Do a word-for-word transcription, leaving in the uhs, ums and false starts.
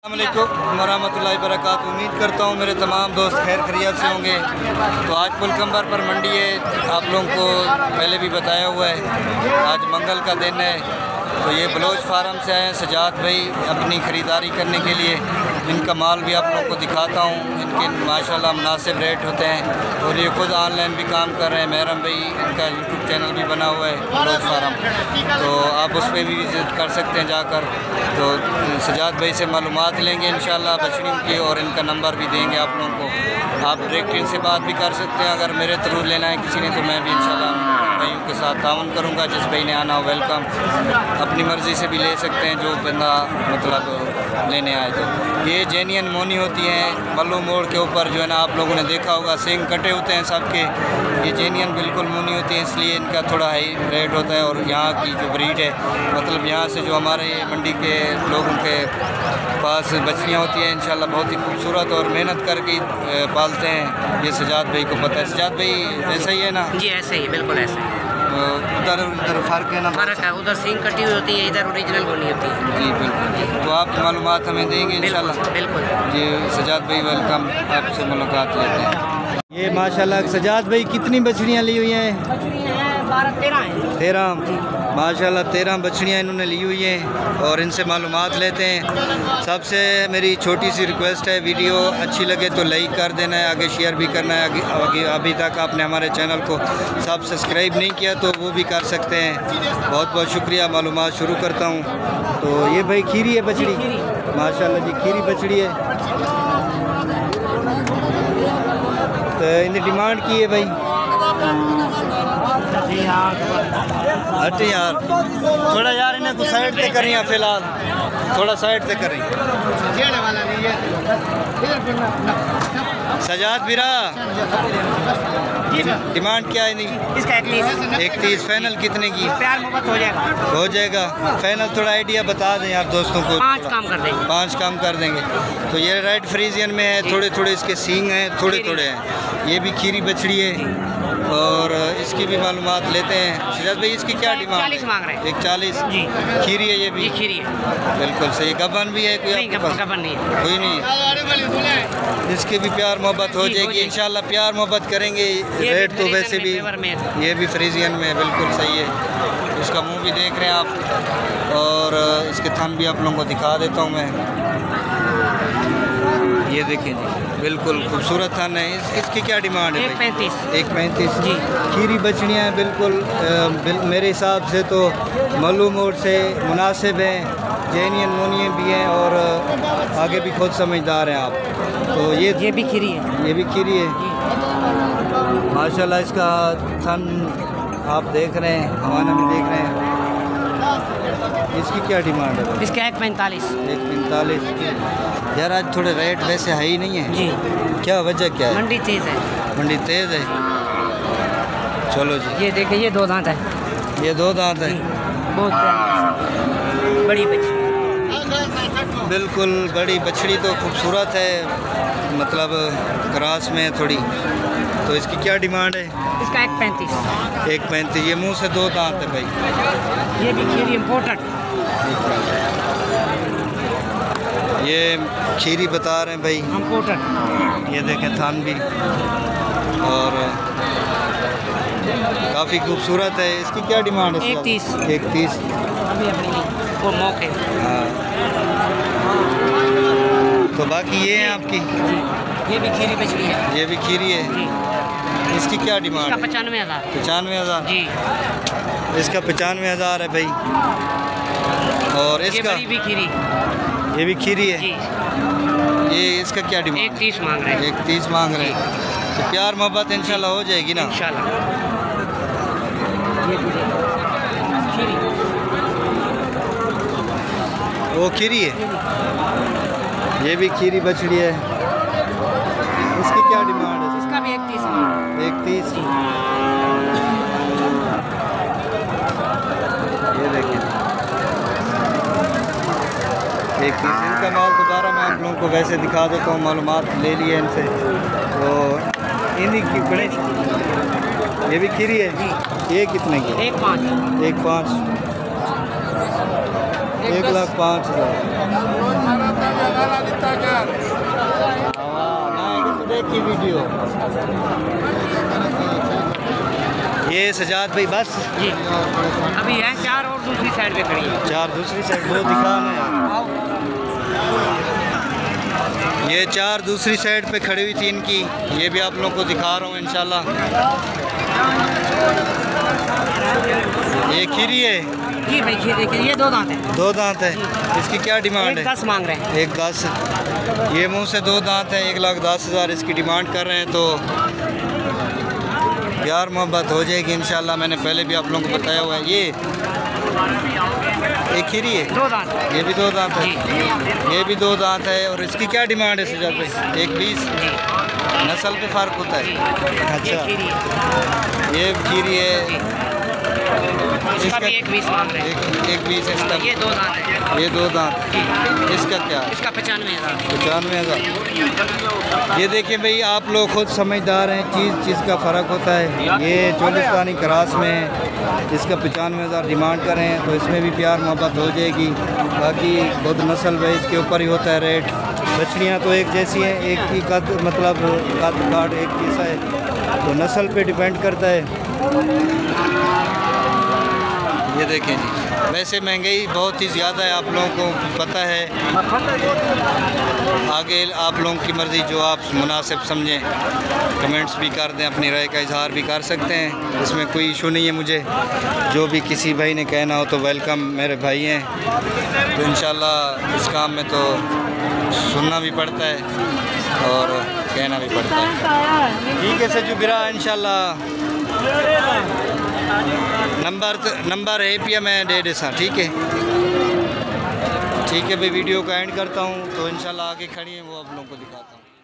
अस्सलामुअलैकुम वरहमतुल्लाहि वबरकातुहू। उम्मीद करता हूँ मेरे तमाम दोस्त खैर खैरियत से होंगे। तो आज पुलकम्बर पर मंडी है, आप लोगों को पहले भी बताया हुआ है, आज मंगल का दिन है। तो ये बलोच फार्म से आए हैं सजाद भाई अपनी ख़रीदारी करने के लिए। इनका माल भी आप लोगों को दिखाता हूँ, इनके माशाल्लाह मुनासिब रेट होते हैं और ये खुद ऑनलाइन भी काम कर रहे हैं। महरम भाई इनका यूट्यूब चैनल भी बना हुआ है बलोच फार्म, तो आप उस पर भी विज़िट कर सकते हैं जाकर। तो सजाद भाई से मालूमात लेंगे इंशाल्लाह बछड़ियों की, और इनका नंबर भी देंगे आप लोगों को। आप डायरेक्ट इनसे बात भी कर सकते हैं, अगर मेरे थ्रू लेना है किसी ने तो मैं भी इंशाल्लाह भाइयों के साथ तावन करूँगा। जिस भाई ने आना हो वेलकम, अपनी मर्ज़ी से भी ले सकते हैं जो बंदा मतलब लेने आए। तो ये जेनियन मोनी होती हैं मल्लू मोड़ के ऊपर, जो है ना आप लोगों ने देखा होगा सींग कटे होते हैं सबके। ये जेनियन बिल्कुल मोनी होती है, इसलिए इनका थोड़ा हाई रेट होता है। और यहाँ की जो ब्रीड है, मतलब यहाँ से जो हमारे मंडी के लोगों के पास बछड़ियाँ होती हैं इंशाल्लाह बहुत ही खूबसूरत और मेहनत करके पालते हैं। ये सजाद भाई को पता है। सजाद भाई ऐसा ही है ना? जी ऐसे ही, बिल्कुल ऐसे ही। उधर उधर फ़र्क है ना? फ़र्क है, उधर सींग कटी हुई होती है, इधर ओरिजिनल बनी होती है। जी बिल्कुल। तो आप मालूमात हमें देंगे इंशाल्लाह? बिल्कुल। जी सजाद भाई वेलकम, आपसे मुलाकात लेते हैं। ये माशाल्लाह सजाद भाई कितनी बछड़ियाँ ली हुई हैं? बारह तेरह हैं। तेरह माशाल्लाह तेरह बछड़ियाँ इन्होंने ली हुई हैं और इनसे मालूमात लेते हैं। सबसे मेरी छोटी सी रिक्वेस्ट है, वीडियो अच्छी लगे तो लाइक कर देना है, आगे शेयर भी करना है। आगे अभी तक आपने हमारे चैनल को सब सब्सक्राइब नहीं किया तो वो भी कर सकते हैं। बहुत बहुत शुक्रिया। मालूमात शुरू करता हूँ। तो ये भाई खीरी है बछड़ी, माशाल्लाह जी खीरी बछड़ी है। तो इन्हें डिमांड की है भाई हट यार, थोड़ा यार इन्हें को साइड पे करें फिलहाल, थोड़ा साइड पे करें। सजाद बिरा डिमांड क्या है? नहीं इसका इकतीस। इकतीस फाइनल कितने की? प्यार मोहब्बत हो जाएगा। हो जाएगा फाइनल। थोड़ा आइडिया बता दें यार दोस्तों को। पाँच काम कर देंगे। पाँच काम कर देंगे। तो ये रेड फ्रीजियन में है, थोड़े थोड़े इसके सींग हैं, थोड़े थोड़े हैं। ये भी खीरी बछड़ी है और इसकी भी मालूमात लेते हैं। सजाद भाई इसकी क्या डिमांड? चालीस मांग रहे हैं। एक चालीस जी। खीरी है ये भी? खीरी है। बिल्कुल सही। गबन भी है कोई आपके पास? गबन नहीं है। कोई नहीं। इसकी भी प्यार मोहब्बत हो जाएगी इंशाल्लाह। प्यार मोहब्बत करेंगे। रेट तो वैसे भी ये भी फ्रीजियन में है, बिल्कुल सही है। इसका मुंह भी देख रहे हैं आप, और इसके थन भी आप लोगों को दिखा देता हूँ मैं। ये देखें जी, बिल्कुल खूबसूरत थन है। इस, इसकी क्या डिमांड है? एक पैंतीस। एक पैंतीस जी। खीरी बछड़ियाँ हैं बिल्कुल, बिल, मेरे हिसाब से तो मल्लू मोड़ से मुनासिब हैं। जेनियन मोनियन भी हैं और आगे भी खुद समझदार हैं आप। तो ये ये भी खीरी है। ये भी खीरी है माशाल्लाह। इसका थन आप देख रहे हैं, हवाना में देख रहे हैं। इसकी क्या डिमांड है? इसका एक पैंतालीस। एक पैंतालीस। यार आज थोड़े रेट वैसे हाई नहीं है जी। क्या वजह क्या है? मंडी तेज़ है। मंडी तेज़ है। चलो जी। ये देखिए, ये दो दांत है। ये दो दांत है। बहुत बड़ी बछड़ी, बिल्कुल बड़ी बछड़ी तो खूबसूरत है, मतलब क्रास में थोड़ी। तो इसकी क्या डिमांड है? इसका एक पैंतीस। एक पैंतीस। ये मुंह से दो दांत है भाई। ये भी खीरी इम्पोर्टेड। ये खीरी बता रहे हैं भाई इम्पोर्टेड। ये देखें थान भी, और काफ़ी खूबसूरत है। इसकी क्या डिमांड है? एक तीस। एक तीस। अभी अपनी वो मौके। हाँ। तो बाकी ये है आपकी? ये भी खीरी बछड़ी है। ये भी खीरी है। इसकी क्या डिमांड है? पचानवे हज़ार। पचानवे हज़ार जी। इसका पचानवे हज़ार है भाई। और इसका ये भी खीरी। ये भी खीरी है जी। ये इसका क्या डिमांड? एक तीस मांग रहे हैं। एक तीस मांग रहे हैं। तो प्यार मोहब्बत इंशाल्लाह हो जाएगी ना? इंशाल्लाह। वो खीरी है, ये भी खीरी बछड़ी है। इसकी क्या डिमांड है? इसका भी एक तीस मांग। एक तीस। ये देखिए एक तीस। इनका माल दोबारा मैं आप लोगों को वैसे दिखा देता हूँ, मालूमात ले लिए इनसे। तो इन्हीं की बड़े ये भी खीरी है। ये कितने की? एक पाँच। एक पाँच। एक लाख पाँच हज़ार। की वीडियो। ये सजाद भाई बस जी अभी है चार और दूसरी साइड पे खड़ी है। चार दूसरी साइड वो दिखाना है। ये चार दूसरी साइड पे खड़ी हुई थी इनकी, ये भी आप लोगों को दिखा रहा हूँ इंशाल्लाह। ये खीरी है जी भाई, खीर देखिए ये दो दांत है। दो दांत है, इसकी क्या डिमांड एक है? दस मांग रहे हैं। एक दस। ये मुंह से दो दांत है, एक लाख दस हज़ार इसकी डिमांड कर रहे हैं। तो प्यार मोहब्बत हो जाएगी इंशाल्लाह। मैंने पहले भी आप लोगों को बताया हुआ है। ये एक खीरी है, दो दांत। ये भी दो दांत है, ये भी दो दांत है। और इसकी क्या डिमांड है सजाद भाई? एक बीस। नस्ल पे फ़र्क होता है। अच्छा, ये खीरी है, इसका भी एक बीस मांग रहे हैं। एक, एक बीस इसका। ये दो दांत है। ये दो दांत। इसका क्या? इसका पचानवे हज़ार। पचानवे हज़ार। ये देखिए भाई, आप लोग खुद समझदार हैं, चीज़ चीज़ का फ़र्क होता है। ये चोलिस्तानी क्रास में है, इसका पचानवे हज़ार डिमांड करें तो इसमें भी प्यार मोहब्बत हो जाएगी। बाकी खुद नस्ल भाई इसके ऊपर ही होता है रेट। बछड़ियाँ तो एक जैसी हैं, एक ही कद मतलब कद काट एक जैसा है, तो नस्ल पे डिपेंड करता है। ये देखें जी, वैसे महंगाई बहुत ही ज़्यादा है, आप लोगों को पता है। आगे आप लोगों की मर्ज़ी, जो आप मुनासिब समझें कमेंट्स भी कर दें, अपनी राय का इजहार भी कर सकते हैं, इसमें कोई इशू नहीं है मुझे। जो भी किसी भाई ने कहना हो तो वेलकम, मेरे भाई हैं। तो इंशाल्लाह इस काम में तो सुनना भी पड़ता है और कहना भी पड़ता है। ठीक है सजू बिरा, इंशाल्लाह नंबर नंबर है पिया मैं दे देसा। ठीक है, ठीक है भाई, वीडियो का एंड करता हूँ। तो इंशाल्लाह आगे खड़ी है वो आप लोगों को दिखाता हूँ।